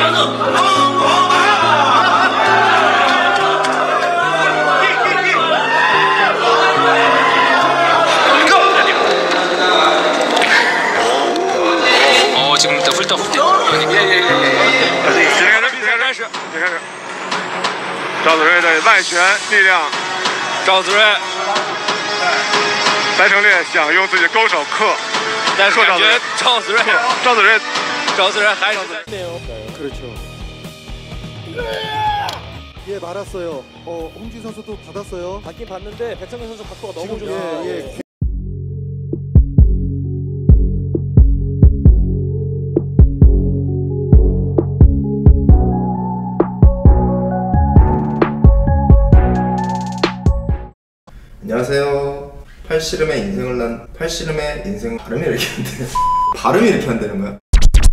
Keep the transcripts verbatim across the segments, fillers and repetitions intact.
哦，지금부터 훌떡 훌떡. 예예예. 比赛开始，比赛开始，比赛开始。赵子睿的外旋力量， 赵子睿。 白成烈想用自己的勾手克， 但是感觉赵子睿， 赵子睿， 赵子睿还是在。 그렇죠. 예, 말았어요. 어, 홍진 선수도 받았어요. 받긴 받는데 백성현 선수 각도가 너무 좋아요. 예, 예. 안녕하세요. 팔씨름의 인생을 난 팔씨름의 인생 발음이 이렇게 안 되네. 발음이 이렇게 안 되는 거야?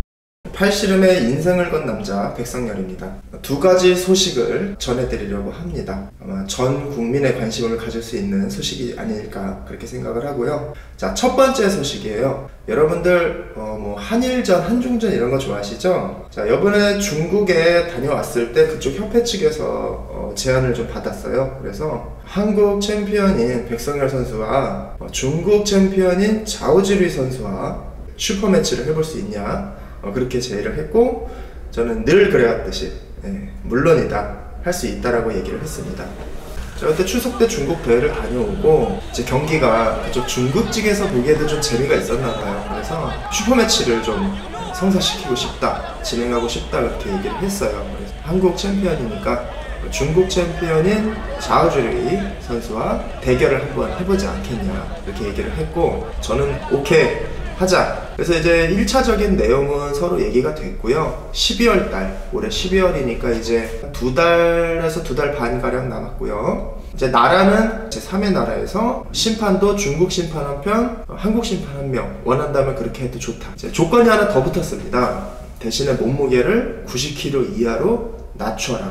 팔씨름의 인생을 건 남자 백성열입니다. 두 가지 소식을 전해드리려고 합니다. 아마 전 국민의 관심을 가질 수 있는 소식이 아닐까 그렇게 생각을 하고요. 자, 첫 번째 소식이에요. 여러분들 어, 뭐 한일전, 한중전 이런 거 좋아하시죠? 자, 이번에 중국에 다녀왔을 때 그쪽 협회 측에서 어, 제안을 좀 받았어요. 그래서 한국 챔피언인 백성열 선수와 어, 중국 챔피언인 자오지리 선수와 슈퍼매치를 해볼 수 있냐, 어, 그렇게 제의를 했고, 저는 늘 그래왔듯이 예, 물론이다, 할 수 있다라고 얘기를 했습니다. 저 그때 추석 때 중국 대회를 다녀오고 이제 경기가 그쪽 중국 측에서 보기에도 좀 재미가 있었나봐요. 그래서 슈퍼매치를 좀 성사시키고 싶다, 진행하고 싶다, 그렇게 얘기를 했어요. 그래서 한국 챔피언이니까 중국 챔피언인 자오주리 선수와 대결을 한번 해보지 않겠냐, 이렇게 얘기를 했고, 저는 오케이 하자. 그래서 이제 일 차적인 내용은 서로 얘기가 됐고요. 십이월 달, 올해 십이월이니까 이제 두 달에서 두 달 반 가량 남았고요. 이제 나라는 제삼 회 나라에서 심판도 중국 심판 한 편, 한국 심판 한 명, 원한다면 그렇게 해도 좋다. 이제 조건이 하나 더 붙었습니다. 대신에 몸무게를 구십 킬로그램 이하로 낮춰라.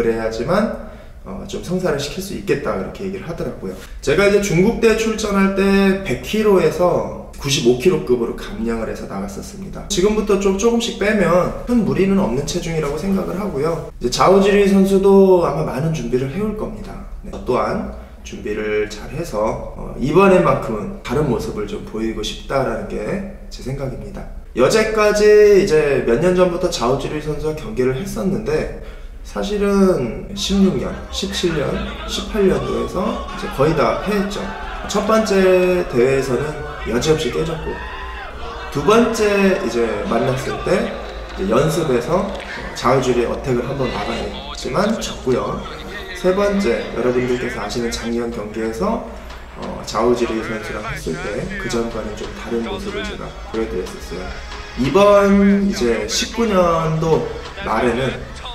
그래야지만 어, 좀 성사를 시킬 수 있겠다, 그렇게 얘기를 하더라고요. 제가 이제 중국대 출전할 때 백 킬로그램에서 구십오 킬로그램급으로 감량을 해서 나갔었습니다. 지금부터 좀 조금씩 빼면 큰 무리는 없는 체중이라고 생각을 하고요. 이제 자오지리 선수도 아마 많은 준비를 해올 겁니다. 네. 또한 준비를 잘 해서 어, 이번에만큼은 다른 모습을 좀 보이고 싶다라는 게 제 생각입니다. 여태까지 이제 몇 년 전부터 자오지리 선수와 경기를 했었는데, 사실은 십육 년, 십칠 년, 십팔 년도에서 이제 거의 다 패했죠. 첫 번째 대회에서는 여지없이 깨졌고, 두 번째 이제 만났을 때 이제 연습에서 자오주리의 어택을 한번 막아냈지만 졌고요. 세 번째, 여러분들께서 아시는 작년 경기에서 어, 자오주리 선수랑 했을 때 그 전과는 좀 다른 모습을 제가 보여드렸었어요. 이번 이제 십구 년도 말에는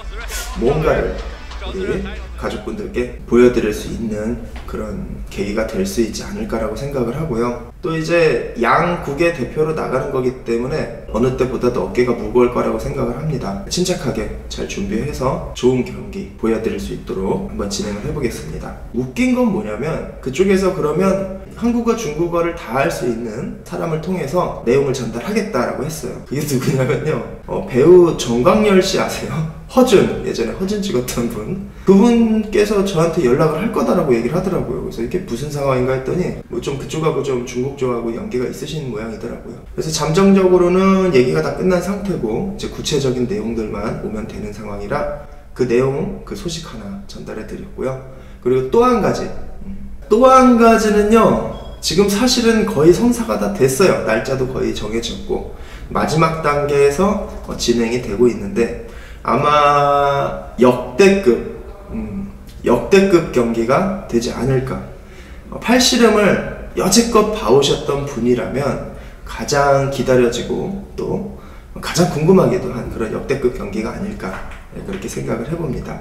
뭔가를 우리 가족분들께 보여드릴 수 있는 그런 계기가 될 수 있지 않을까라고 생각을 하고요. 또 이제 양국의 대표로 나가는 거기 때문에 어느 때보다도 어깨가 무거울 거라고 생각을 합니다. 침착하게 잘 준비해서 좋은 경기 보여드릴 수 있도록 한번 진행을 해보겠습니다. 웃긴 건 뭐냐면, 그쪽에서 그러면 한국어, 중국어를 다 할 수 있는 사람을 통해서 내용을 전달하겠다라고 했어요. 그게 누구냐면요, 어, 배우 정광열 씨 아세요? 허준, 예전에 허준 찍었던 분, 그분께서 저한테 연락을 할 거다라고 얘기를 하더라고요. 그래서 이게 무슨 상황인가 했더니 뭐 좀 그쪽하고 좀 중국 쪽하고 연계가 있으신 모양이더라고요. 그래서 잠정적으로는 얘기가 다 끝난 상태고, 이제 구체적인 내용들만 오면 되는 상황이라 그 내용, 그 소식 하나 전달해 드렸고요. 그리고 또 한 가지, 또 한 가지는요, 지금 사실은 거의 성사가 다 됐어요. 날짜도 거의 정해졌고 마지막 단계에서 어, 진행이 되고 있는데, 아마 역대급 음, 역대급 경기가 되지 않을까. 어, 팔씨름을 여지껏 봐오셨던 분이라면 가장 기다려지고 또 가장 궁금하기도 한 그런 역대급 경기가 아닐까, 네, 그렇게 생각을 해봅니다.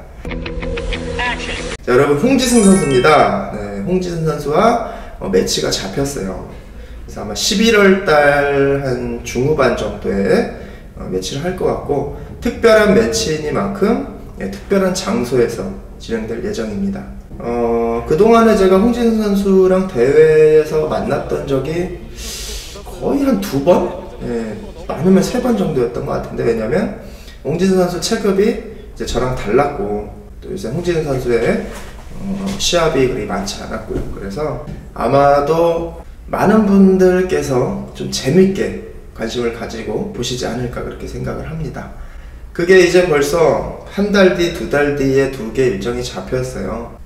자, 여러분, 홍지승 선수입니다. 네, 홍지승 선수와 어, 매치가 잡혔어요. 그래서 아마 십일월 달 한 중후반 정도에 어, 매치를 할 것 같고, 특별한 매치이니만큼 예, 특별한 장소에서 진행될 예정입니다. 어, 그동안에 제가 홍진승 선수랑 대회에서 만났던 적이 거의 한 두 번? 예, 많으면 세 번 정도였던 것 같은데, 왜냐면 홍진수 선수 체급이 이제 저랑 달랐고 또 요새 홍진수 선수의 어, 시합이 그리 많지 않았고요. 그래서 아마도 많은 분들께서 좀 재밌게 관심을 가지고 보시지 않을까 그렇게 생각을 합니다. 그게 이제 벌써 한 달 뒤, 두 달 뒤에 두 개 일정이 잡혔어요.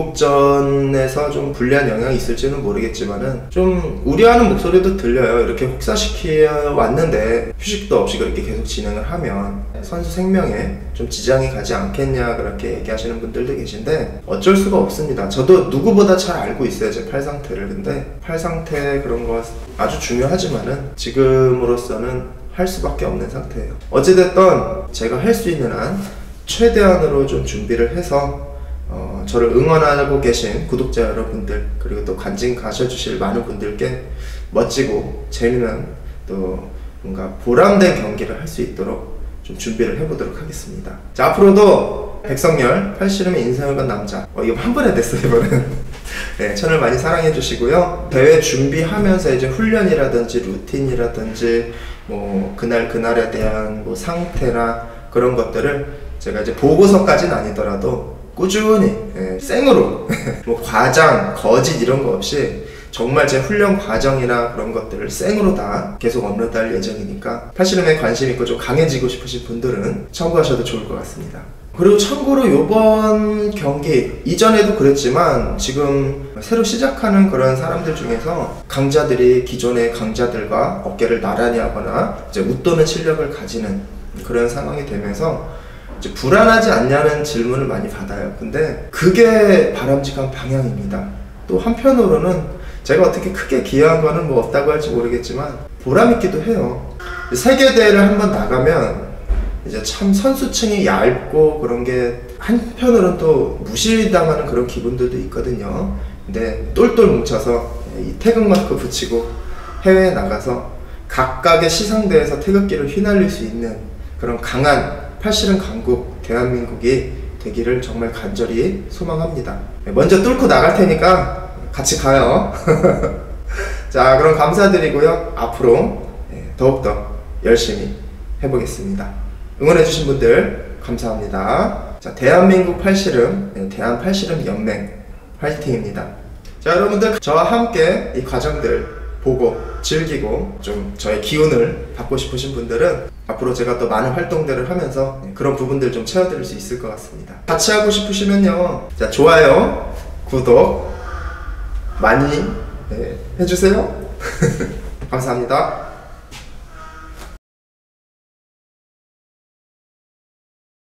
중국전에서 좀 불리한 영향이 있을지는 모르겠지만은 좀 우려하는 목소리도 들려요. 이렇게 혹사시켜 왔는데 휴식도 없이 그렇게 계속 진행을 하면 선수 생명에 좀 지장이 가지 않겠냐 그렇게 얘기하시는 분들도 계신데 어쩔 수가 없습니다. 저도 누구보다 잘 알고 있어요, 제 팔 상태를. 근데 팔 상태 그런 거 아주 중요하지만은 지금으로서는 할 수밖에 없는 상태예요. 어찌됐든 제가 할 수 있는 한 최대한으로 좀 준비를 해서 어, 저를 응원하고 계신 구독자 여러분들 그리고 또 관심 가져주실 많은 분들께 멋지고 재미난 또 뭔가 보람된 경기를 할 수 있도록 좀 준비를 해보도록 하겠습니다. 자, 앞으로도 백성열 팔씨름의 인생을 건 남자, 어, 이거 한 번에 됐어요 이번엔. 네, 채널 많이 사랑해 주시고요. 대회 준비하면서 이제 훈련이라든지 루틴이라든지 뭐 그날 그날에 대한 뭐 상태나 그런 것들을 제가 이제 보고서까지는 아니더라도 꾸준히 예, 생으로 뭐 과장, 거짓 이런 거 없이 정말 제 훈련 과정이나 그런 것들을 생으로 다 계속 업로드할 예정이니까 팔씨름에 관심 있고 좀 강해지고 싶으신 분들은 참고하셔도 좋을 것 같습니다. 그리고 참고로 요번 경기 이전에도 그랬지만 지금 새로 시작하는 그런 사람들 중에서 강자들이 기존의 강자들과 어깨를 나란히 하거나 이제 웃도는 실력을 가지는 그런 상황이 되면서 이제 불안하지 않냐는 질문을 많이 받아요. 근데 그게 바람직한 방향입니다. 또 한편으로는 제가 어떻게 크게 기여한 거는 뭐 없다고 할지 모르겠지만 보람있기도 해요. 세계대회를 한번 나가면 이제 참 선수층이 얇고 그런 게 한편으로는 또 무시당하는 그런 기분들도 있거든요. 근데 똘똘 뭉쳐서 이 태극마크 붙이고 해외에 나가서 각각의 시상대에서 태극기를 휘날릴 수 있는 그런 강한 팔씨름 강국 대한민국이 되기를 정말 간절히 소망합니다. 먼저 뚫고 나갈 테니까 같이 가요. 자, 그럼 감사드리고요. 앞으로 더욱더 열심히 해보겠습니다. 응원해주신 분들 감사합니다. 자, 대한민국 팔씨름, 대한 팔씨름 연맹 화이팅입니다. 자, 여러분들 저와 함께 이 과정들 보고 즐기고 좀 저의 기운을 받고 싶으신 분들은 앞으로 제가 또 많은 활동들을 하면서 그런 부분들 좀 채워드릴 수 있을 것 같습니다. 같이 하고 싶으시면요, 자, 좋아요, 구독 많이 네, 해주세요. 감사합니다.